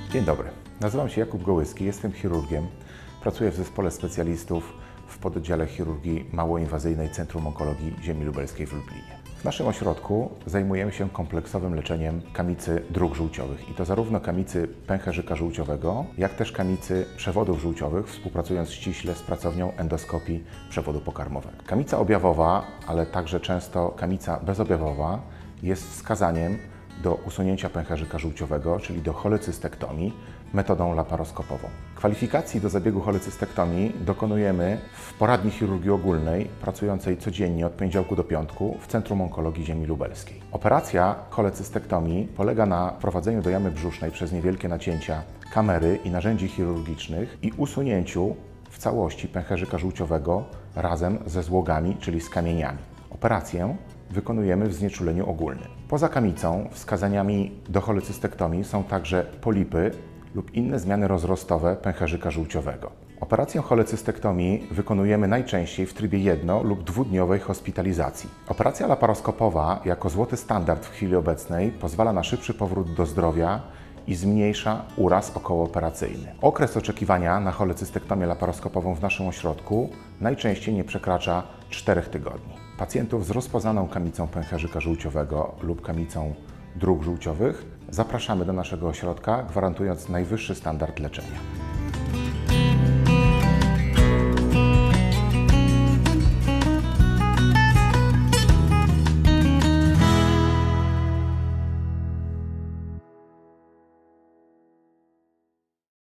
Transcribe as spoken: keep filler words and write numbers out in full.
Dzień dobry, nazywam się Jakub Gołyski, jestem chirurgiem. Pracuję w zespole specjalistów w pododdziale chirurgii małoinwazyjnej Centrum Onkologii Ziemi Lubelskiej w Lublinie. W naszym ośrodku zajmujemy się kompleksowym leczeniem kamicy dróg żółciowych i to zarówno kamicy pęcherzyka żółciowego, jak też kamicy przewodów żółciowych, współpracując ściśle z pracownią endoskopii przewodu pokarmowego. Kamica objawowa, ale także często kamica bezobjawowa jest wskazaniem do usunięcia pęcherzyka żółciowego, czyli do cholecystektomii metodą laparoskopową. Kwalifikacji do zabiegu cholecystektomii dokonujemy w poradni chirurgii ogólnej, pracującej codziennie od poniedziałku do piątku w Centrum Onkologii Ziemi Lubelskiej. Operacja cholecystektomii polega na wprowadzeniu do jamy brzusznej przez niewielkie nacięcia kamery i narzędzi chirurgicznych i usunięciu w całości pęcherzyka żółciowego razem ze złogami, czyli z kamieniami. Operację wykonujemy w znieczuleniu ogólnym. Poza kamicą wskazaniami do cholecystektomii są także polipy lub inne zmiany rozrostowe pęcherzyka żółciowego. Operację cholecystektomii wykonujemy najczęściej w trybie jedno- lub dwudniowej hospitalizacji. Operacja laparoskopowa jako złoty standard w chwili obecnej pozwala na szybszy powrót do zdrowia i zmniejsza uraz okołooperacyjny. Okres oczekiwania na cholecystektomię laparoskopową w naszym ośrodku najczęściej nie przekracza czterech tygodni. Pacjentów z rozpoznaną kamicą pęcherzyka żółciowego lub kamicą dróg żółciowych zapraszamy do naszego ośrodka, gwarantując najwyższy standard leczenia.